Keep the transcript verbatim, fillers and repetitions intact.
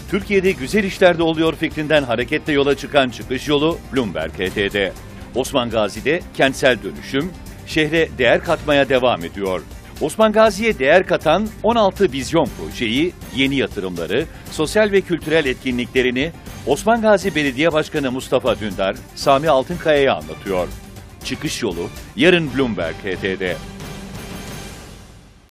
Türkiye'de güzel işler de oluyor fikrinden hareketle yola çıkan çıkış yolu Bloomberg H T'de. Osman Gazi'de kentsel dönüşüm, şehre değer katmaya devam ediyor. Osman Gazi'ye değer katan on altı vizyon projeyi, yeni yatırımları, sosyal ve kültürel etkinliklerini Osman Gazi Belediye Başkanı Mustafa Dündar, Sami Altınkaya'ya anlatıyor. Çıkış yolu yarın Bloomberg H T'de.